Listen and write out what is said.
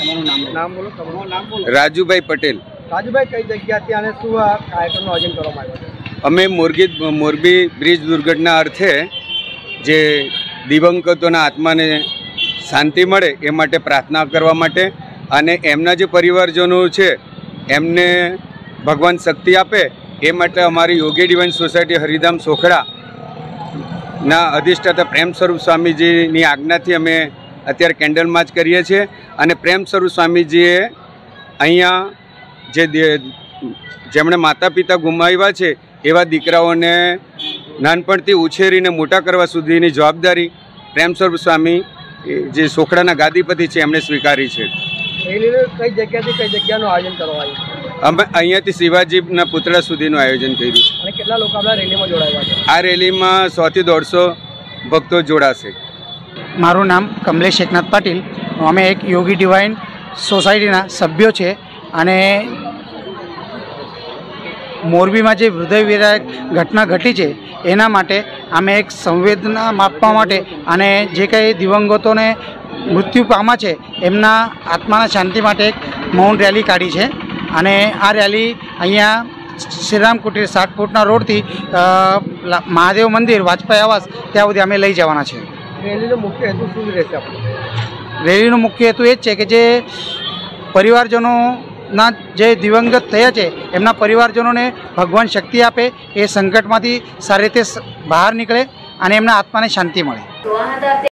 नाम बोलो नाम बोलो। રાજુભાઈ પટેલ। રાજુભાઈ કઈ જગ્યાથી અને શું આ કાર્યક્રમનું આયોજન કરવામાં આવ્યું છે? અમે મોરબી બ્રિજ દુર્ઘટના અર્થે જે દિવંગતોના આત્માને શાંતિ મળે એ માટે પ્રાર્થના કરવા માટે અને એમના જે પરિવારજનો છે એમને ભગવાન શક્તિ આપે એ માટે અમારી યોગી ડિવાઇન સોસાયટી હરિધામ સોખડાના અધિષ્ઠાતા પ્રેમ સ્વરૂપ સ્વામીજીની આજ્ઞાથી અમે અત્યારે કેન્ડલ માર્ચ કરીએ છીએ અને પ્રેમ સ્વરૂપ સ્વામીજીએ અહીંયા જેમણે માતા પિતા ગુમાવ્યા છે એવા દીકરાઓને નાનપણથી ઉછેરીને મોટા કરવા સુધીની જવાબદારી પ્રેમ સ્વરૂપ સ્વામી જે સોખડાના ગાદીપતિ છે એમણે સ્વીકારી છે। કઈ જગ્યાથી કઈ જગ્યાનું આયોજન કરવામાં આવ્યું? અમે અહીંયાથી શિવાજીના પુતળા સુધીનું આયોજન કર્યું છે। અને કેટલા લોકો આપણા રેલીમાં જોડાયા છે? આ રેલીમાં 100 થી 150 ભક્તો જોડાશે। મારું નામ કમલેશ એકનાથ પાટીલ, અમે એક યોગી ડિવાઇન સોસાયટીના સભ્યો છે અને મોરબીમાં જે હૃદય વિદારક ઘટના ઘટી છે એના માટે અમે એક સંવેદના માપવા માટે અને જે કંઈ દિવંગતોને મૃત્યુ પામ્યા છે એમના આત્માના શાંતિ માટે એક મૌન રેલી કાઢી છે અને આ રેલી અહીંયા શ્રીરામ કુટીર 60 ફૂટના રોડથી મહાદેવ મંદિર વાજપાઈ આવાસ ત્યાં સુધી અમે લઈ જવાના છે। રેલીનો મુખ્ય હેતુ શું રહેશે? રેલીનો મુખ્ય હેતુ એ જ છે કે જે પરિવારજનોના જે દિવંગત થયા છે એમના પરિવારજનોને ભગવાન શક્તિ આપે, એ સંકટમાંથી સારી રીતે બહાર નીકળે અને એમના આત્માને શાંતિ મળે।